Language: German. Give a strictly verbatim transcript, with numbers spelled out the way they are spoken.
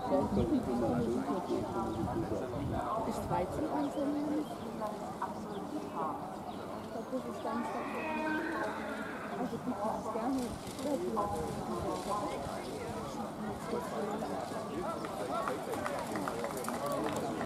Ist Weizen einzeln? Das ist ganz also die passt gerne.